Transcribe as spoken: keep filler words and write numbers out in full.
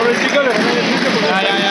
Pobrecito, le van a decir que... Ya, ya, ya.